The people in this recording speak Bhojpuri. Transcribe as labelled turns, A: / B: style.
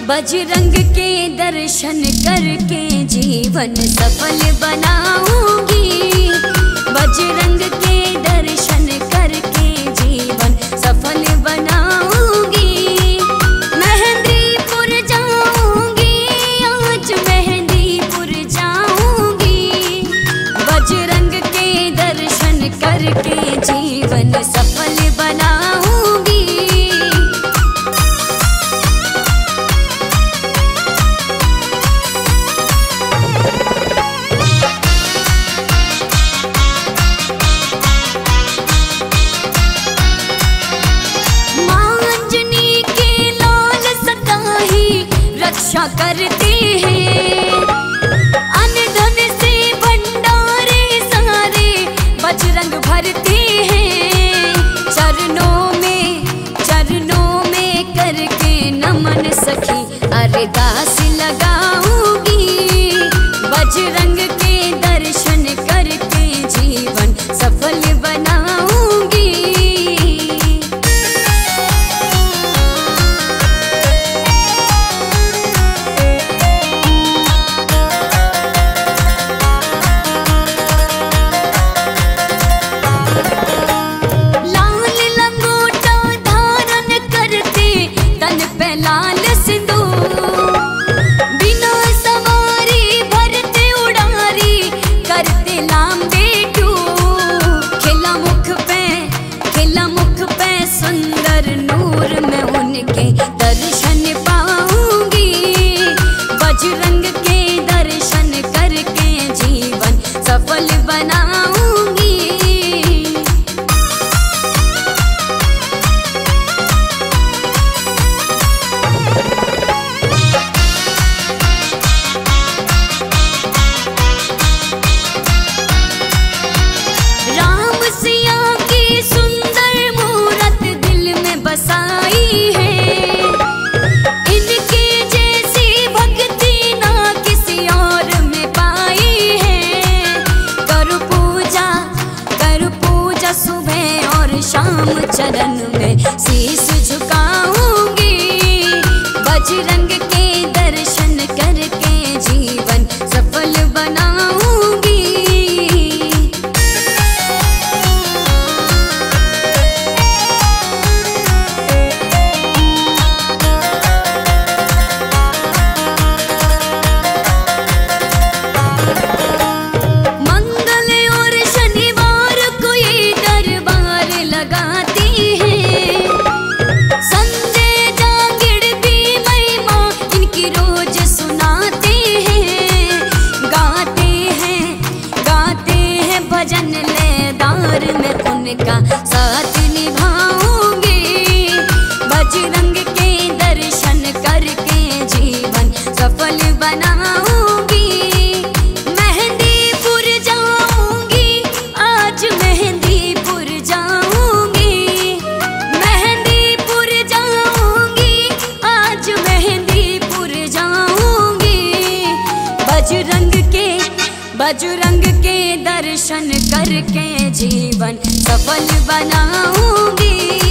A: बजरंग के दर्शन करके जीवन सफल बनाऊंगी। बजरंग के दर्शन करके जीवन सफल बनाऊंगी। मेहंदीपुर जाऊंगी, आज मेहंदीपुर जाऊंगी। बजरंग के दर्शन करके जीवन सफल बनाऊंगी। रक्षा करते हैं अनधन से भंडारे सारे बजरंग भरते हैं। चरणों में करके नमन सखी अरदास लगाऊंगी। बजरंग के दर्शन करके जीवन सफल बनाऊंगी। लाल सिंदूर बिना सवारी भरते उड़ारी करते लांबे टूर। खिला मुख पे सुंदर नूर में उनके दर्शन पाऊंगी। बजरंग के दर्शन करके जीवन सफल बनाऊंगी। बसाई है इनके जैसी भक्ति ना किसी और में पाई है। करूं पूजा सुबह और शाम चरण में शीश झुकाऊंगी। बजरंग के दर्शन करके जीवन सफल बनाऊंगी। भजन लेदार में उनका साथ निभाऊंगी। बजरंग के दर्शन करके जीवन सफल बनाऊंगी। मेहंदीपुर जाऊंगी, आज मेहंदीपुर जाऊंगी। मेहंदीपुर जाऊंगी, आज मेहंदीपुर जाऊंगी। बजरंग के दर्शन करके जीवन सफल बनाऊंगी।